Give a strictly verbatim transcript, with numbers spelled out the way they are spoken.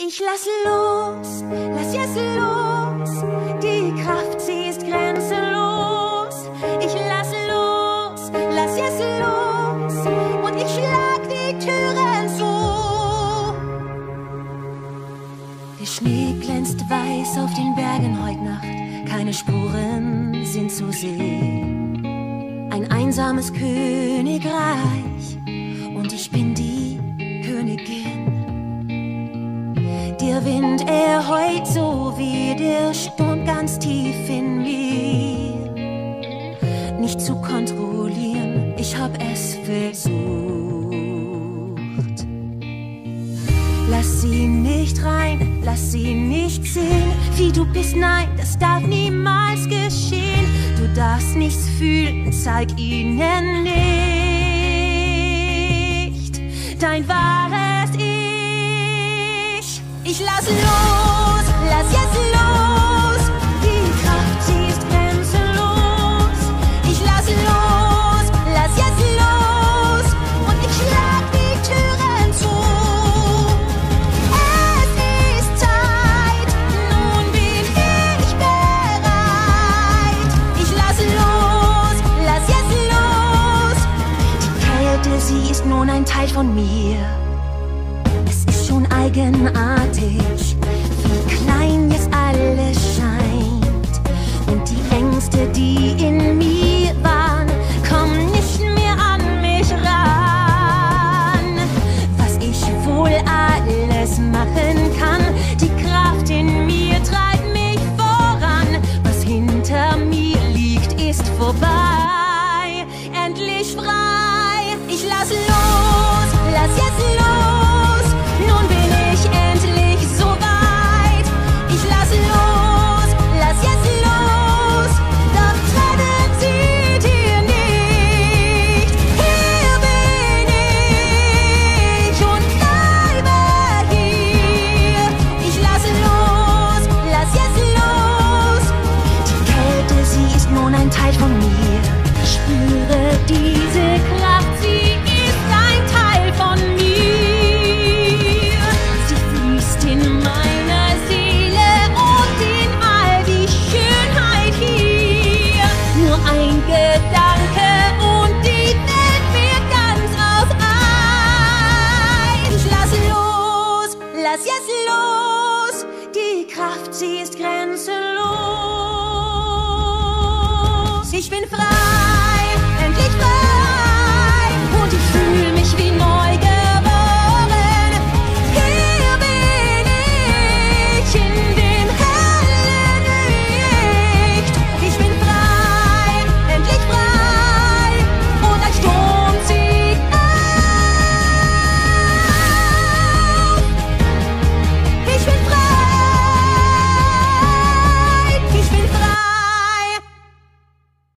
Ich lass los, lass jetzt los, die Kraft, sie ist grenzenlos. Ich lass los, lass jetzt los und ich schlag die Türen zu. Der Schnee glänzt weiß auf den Bergen heut Nacht, keine Spuren sind zu sehen. Ein einsames Königreich und ich bin die Königin. Der Wind, er heult so wie der Sturm ganz tief in mir. Nicht zu kontrollieren, ich hab es versucht. Lass sie nicht rein, lass sie nicht sehen, wie du bist, nein, das darf niemals geschehen. Du darfst nichts fühlen, zeig ihnen nicht dein wahres Ich. Ich lass los, lass jetzt los, die Kraft, sie ist grenzenlos. Ich lass los, lass jetzt los und ich schlag die Türen zu. Es ist Zeit, nun bin ich bereit. Ich lass los, lass jetzt los. Die Kälte, sie ist nun ein Teil von mir. Schon eigenartig, wie klein jetzt alles scheint. Und die Ängste, die in mir waren, kommen nicht mehr an mich ran. Was ich wohl alles machen kann, die Kraft in mir treibt mich voran. Was hinter mir liegt, ist vorbei, endlich frei. Ich lass los, lass jetzt los. Nun bin ich endlich so weit. Ich lass los, lass jetzt los. Doch trennen zieht hier nicht. Hier bin ich und bleibe hier. Ich lass los, lass jetzt los. Die Kälte, sie ist nun ein Teil von mir. Ich spüre diese Kraft, sie ist ein Teil von mir. Gedanke und die Welt wird ganz auf Eis. Ich lass los, lass jetzt los, die Kraft, sie ist grenzenlos. Ich bin frei.